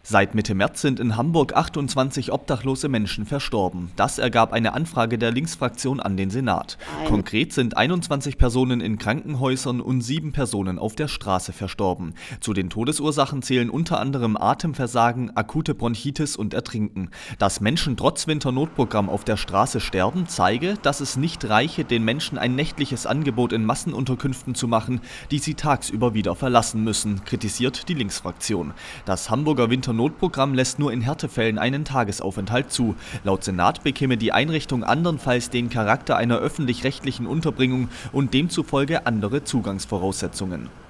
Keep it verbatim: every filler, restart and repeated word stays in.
Seit Mitte März sind in Hamburg achtundzwanzig obdachlose Menschen verstorben. Das ergab eine Anfrage der Linksfraktion an den Senat. Konkret sind einundzwanzig Personen in Krankenhäusern und sieben Personen auf der Straße verstorben. Zu den Todesursachen zählen unter anderem Atemversagen, akute Bronchitis und Ertrinken. Dass Menschen trotz Winternotprogramm auf der Straße sterben, zeige, dass es nicht reiche, den Menschen ein nächtliches Angebot in Massenunterkünften zu machen, die sie tagsüber wieder verlassen müssen, kritisiert die Linksfraktion. Das Hamburger Winternotprogramm Notprogramm lässt nur in Härtefällen einen Tagesaufenthalt zu. Laut Senat bekäme die Einrichtung andernfalls den Charakter einer öffentlich-rechtlichen Unterbringung und demzufolge andere Zugangsvoraussetzungen.